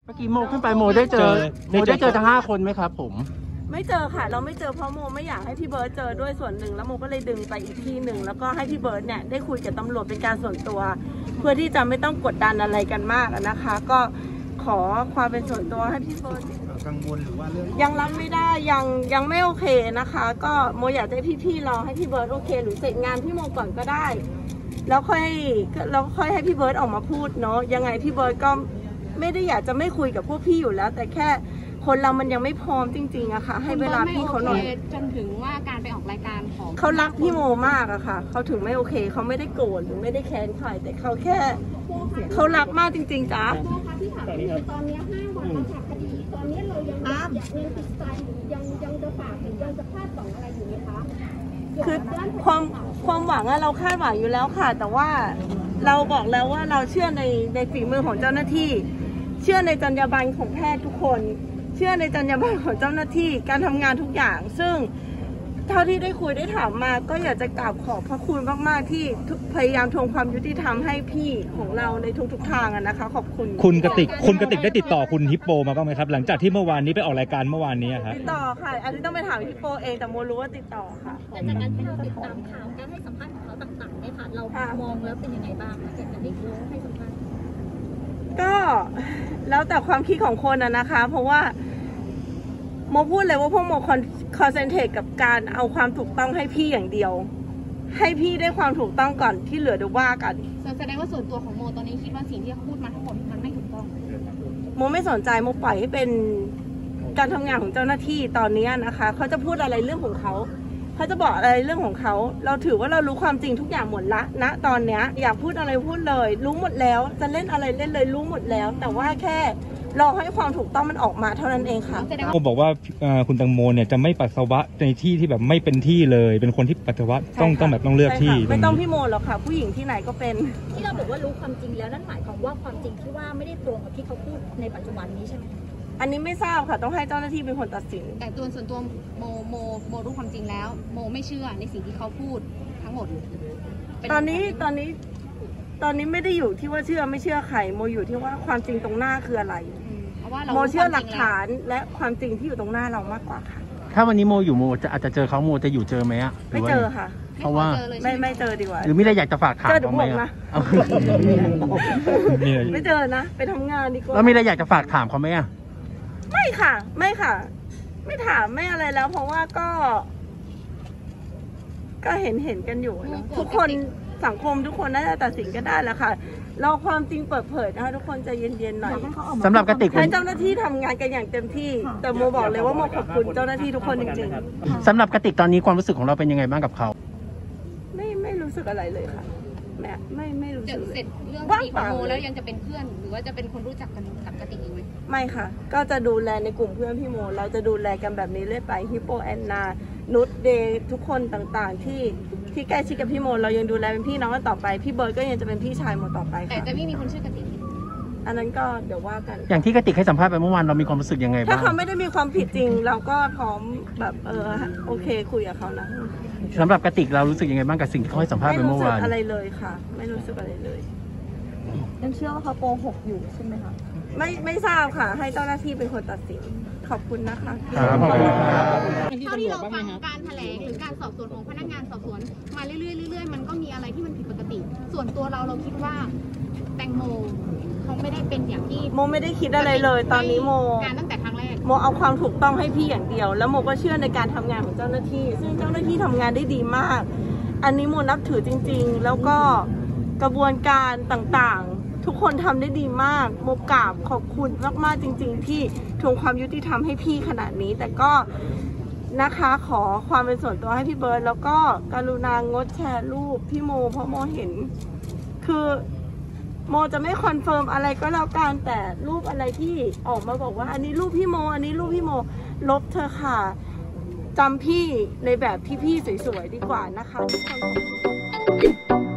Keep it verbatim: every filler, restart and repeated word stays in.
มื่อกี้โมขึ้นไปโมได้เจอโมได้เจอทั้งห้าคนไหมครับผมไม่เจอค่ะเราไม่เจอเพราะโมไม่อยากให้พี่เบิร์ดเจอด้วยส่วนหนึ่งแล้วโมก็เลยดึงไปอีกที่หนึ่งแล้วก็ให้พี่เบิร์ดเนี่ยได้คุยกับตำรวจเป็นการส่วนตัวเพื่อที่จะไม่ต้องกดดันอะไรกันมากนะคะก็ขอความเป็นส่วนตัวให้พี่เบิร์ดกังวลหรือว่าเรื่องยังรับไม่ได้ยังยังไม่โอเคนะคะก็โมอยากให้พี่ๆรอให้พี่เบิร์ดโอเคหรือเสร็จงานพี่โมก่อนก็ได้แล้วค่อยแล้วค่อยให้พี่เบิร์ดออกมาพูดเนาะยังไงพี่เบิร์ดก็ไม่ได้อยากจะไม่คุยกับพวกพี่อยู่แล้วแต่แค่คนเรามันยังไม่พร้อมจริงๆอะค่ะให้เวลาพี่เขาหน่อยจนถึงว่าการไปออกรายการของเขารักพี่โมมากอะค่ะเขาถึงไม่โอเคเขาไม่ได้โกรธหรือไม่ได้แค้นใครแต่เขาแค่เขารักมากจริงๆจ้าที่ถามคือตอนนี้ห้าวันแล้วค่ะคดีตอนนี้เรายังอยากยังติดใจยังยังจะฝากหรือยังจะคาดหวังอะไรอยู่ไหมคะคือความความหวังอะเราคาดหวังอยู่แล้วค่ะแต่ว่าเราบอกแล้วว่าเราเชื่อในในฝีมือของเจ้าหน้าที่เชื่อในจรรยาบรรณของแพทย์ทุกคนเชื่อในจรรยาบรรณของเจ้าหน้าที่การทำงานทุกอย่างซึ่งเท่าที่ได้คุยได้ถามมาก็อยากจะกราบขอบพระคุณมากๆที่พยายามทวงความยุติธรรมให้พี่ของเราในทุกๆทางนะคะขอบคุณคุณกติกคุณกติกได้ติดต่อคุณฮิปโปมาบ้างไหมครับหลังจากที่เมื่อวานนี้ไปออกรายการเมื่อวานนี้ครับติดต่อค่ะอันนี้ต้องไปถามฮิปโปเองแต่โมรู้ว่าติดต่อค่ะแต่จากการที่เราติดตามข่าวการให้สัมภาษณ์ของเขาต่างๆเนี่ยค่ะเรามองแล้วเป็นยังไงบ้างจากการที่เขาให้สัมภาษณ์ก็แล้วแต่ความคิดของคนอะนะคะเพราะว่าโมพูดเลยว่าพวกโมคอนเซนเทรตกับการเอาความถูกต้องให้พี่อย่างเดียวให้พี่ได้ความถูกต้องก่อนที่เหลือเดี๋ยวว่ากันแสดงว่าส่วนตัวของโมตอนนี้คิดว่าสิ่งที่เขาพูดมาทั้งหมดมันไม่ถูกต้องโมไม่สนใจโมปล่อยให้เป็นการทำงานของเจ้าหน้าที่ตอนนี้นะคะเขาจะพูดอะไรเรื่องของเขาเขาจะบอกอะไรเรื่องของเขาเราถือว่าเรารู้ความจริงทุกอย่างหมดละณตอนเนี้ยอยากพูดอะไรพูดเลยรู้หมดแล้วจะเล่นอะไรเล่นเลยรู้หมดแล้วแต่ว่าแค่รอให้ความถูกต้องมันออกมาเท่านั้นเองค่ะผมบอกว่าคุณตังโมเนี่ยจะไม่ปัสสาวะในที่ที่แบบไม่เป็นที่เลยเป็นคนที่ปัสสาวะต้องต้องแบบต้องเลือกที่ไม่ต้องพี่โมหรอกค่ะผู้หญิงที่ไหนก็เป็นที่เราบอกว่ารู้ความจริงแล้วนั่นหมายความว่าความจริงที่ว่าไม่ได้ตรงกับที่เขาพูดในปัจจุบันนี้ใช่ไหมอันนี้ไม่ทราบค่ะต้องให้เจ้าหน้าที่เป็นคนตัดสินแต่ตัวส่วนตัวโมโมโมรู้ความจริงแล้วโมไม่เชื่อในสิ่งที่เขาพูดทั้งหมดตอนนี้ตอนนี้ตอนนี้ไม่ได้อยู่ที่ว่าเชื่อไม่เชื่อใครโมอยู่ที่ว่าความจริงตรงหน้าคืออะไรโมเชื่อหลักฐานและความจริงที่อยู่ตรงหน้าเรามากกว่าค่ะถ้าวันนี้โมอยู่โมจะอาจจะเจอเขาโมจะอยู่เจอไหมอะไม่เจอค่ะเพราะว่าไม่ไม่เจอดีกว่าหรือมีอะไรอยากจะฝากถามเขาไหมอะไม่เจอนะไปทำงานดีกว่าแล้วมีอะไรอยากจะฝากถามเขาไหมอะไม่ค่ะไม่ค่ะไม่ถามไม่อะไรแล้วเพราะว่าก็ก็เห็นเห็นกันอยู่นะทุกคนสังคมทุกคนน่าจะตัดสินกันได้แล้วค่ะเราความจริงเปิดเผยนะคะทุกคนใจเย็นๆหน่อยสำหรับกติกให้เจ้าหน้าที่ทำงานกันอย่างเต็มที่แต่โมบอกเลยว่าโมขอบคุณเจ้าหน้าที่ทุกคนจริงๆสำหรับกติกตอนนี้ความรู้สึกของเราเป็นยังไงบ้างกับเขาไม่ไม่รู้สึกอะไรเลยค่ะแม่ไม่ไม่รู้สึกเสร็จเรื่องที่โมแล้วยังจะเป็นเพื่อนหรือว่าจะเป็นคนรู้จักกันกับกติกอีกไหมไม่ค่ะก็จะดูแลในกลุ่มเพื่อนพี่โมเราจะดูแลกันแบบนี้เรื่อยไปฮิปโปแอนนานุชเดย์ทุกคนต่างๆที่ที่ใกล้ชิดกับพี่โมเรายังดูแลเป็นพี่น้องกันต่อไปพี่เบิร์ดก็ยังจะเป็นพี่ชายโมต่อไปค่ะแต่จะไม่มีคนชื่อกติกอันนั้นก็เดี๋ยวว่ากันอย่างที่กติกให้สัมภาษณ์ไปเมื่อวานเรามีความรู้สึกยังไงบ้างถ้าเขาไม่ได้มีความผิดจริงเราก็พร้อมแบบเออโอเคคุยกับเขานะสำหรับกติกเรารู้สึกยังไงบ้างกับสิ่งที่เขาให้สัมภาษณ์ไปเมื่อวานไม่รู้สึกอะไรเลยค่ะไม่รู้สึกอะไรเลยยังเชื่อว่าเขาโกหกอยู่ใช่ไหมคะไม่ไม่ทราบค่ะให้เจ้าหน้าที่เป็นคนตัดสินขอบคุณนะคะครับขอบคุณครับเท่าที่เราฟังการแถลงหรือการสอบสวนของพนักงานสอบสวนมาเรื่อยๆเรื่อยๆมันก็มีอะไรที่มันผิดปกติส่วนตัวเราเราคิดว่าแตงโมเขาไม่ได้เป็นอย่างที่โมไม่ได้คิดอะไรเลยตอนนี้โมการตั้งแต่ครั้งแรกโมเอาความถูกต้องให้พี่อย่างเดียวแล้วโมก็เชื่อในการทำงานของเจ้าหน้าที่ซึ่งเจ้าหน้าที่ทำงานได้ดีมากอันนี้โมนับถือจริงๆแล้วก็กระบวนการต่างๆทุกคนทำได้ดีมากโมกราบขอบคุณมากๆจริงๆที่ทวงความยุติธรรมให้พี่ขนาดนี้แต่ก็นะคะขอความเป็นส่วนตัวให้พี่เบิร์ดแล้วก็กรุณางดแชร์รูปพี่โมเพราะโมเห็นคือโมจะไม่คอนเฟิร์มอะไรก็แล้วกันแต่รูปอะไรที่ออกมาบอกว่าอันนี้รูปพี่โมอันนี้รูปพี่โมลบเธอค่ะจำพี่ในแบบพี่ๆสวยๆดีกว่านะคะทุกคน